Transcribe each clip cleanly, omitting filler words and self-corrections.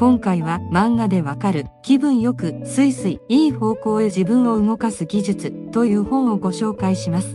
今回は漫画でわかる気分よくスイスイいい方向へ自分を動かす技術という本をご紹介します。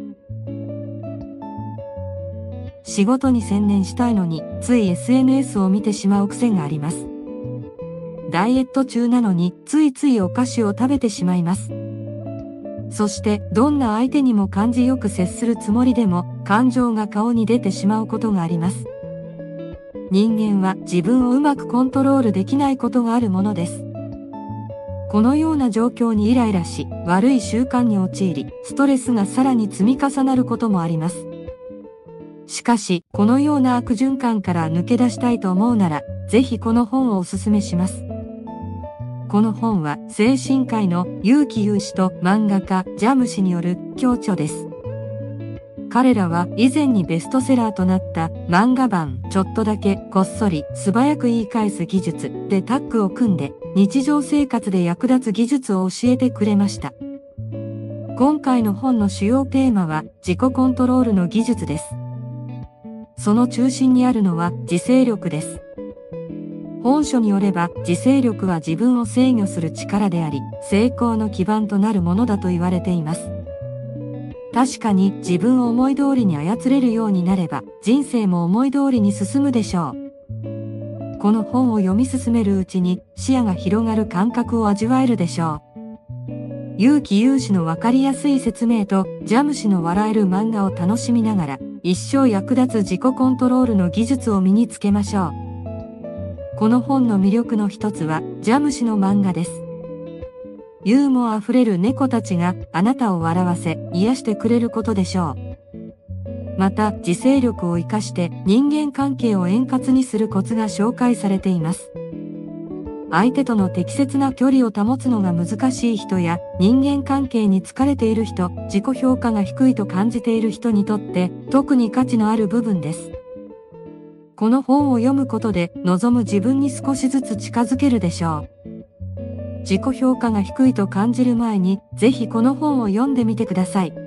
仕事に専念したいのについ SNS を見てしまう癖があります。ダイエット中なのについついお菓子を食べてしまいます。そしてどんな相手にも感じよく接するつもりでも感情が顔に出てしまうことがあります。人間は自分をうまくコントロールできないことがあるものです。このような状況にイライラし、悪い習慣に陥り、ストレスがさらに積み重なることもあります。しかし、このような悪循環から抜け出したいと思うなら、ぜひこの本をおすすめします。この本は精神科医の結城勇士と漫画家ジャム氏による共著です。彼らは以前にベストセラーとなった漫画版ちょっとだけこっそり素早く言い返す技術でタッグを組んで日常生活で役立つ技術を教えてくれました。今回の本の主要テーマは自己コントロールの技術です。その中心にあるのは自制力です。本書によれば自制力は自分を制御する力であり、成功の基盤となるものだと言われています。確かに自分を思い通りに操れるようになれば人生も思い通りに進むでしょう。この本を読み進めるうちに視野が広がる感覚を味わえるでしょう。結城勇士のわかりやすい説明とジャム氏の笑える漫画を楽しみながら一生役立つ自己コントロールの技術を身につけましょう。この本の魅力の一つはジャム氏の漫画です。ユーモアあふれる猫たちがあなたを笑わせ癒してくれることでしょう。また自制力を生かして人間関係を円滑にするコツが紹介されています。相手との適切な距離を保つのが難しい人や人間関係に疲れている人、自己評価が低いと感じている人にとって特に価値のある部分です。この本を読むことで望む自分に少しずつ近づけるでしょう。自己評価が低いと感じる前にぜひこの本を読んでみてください。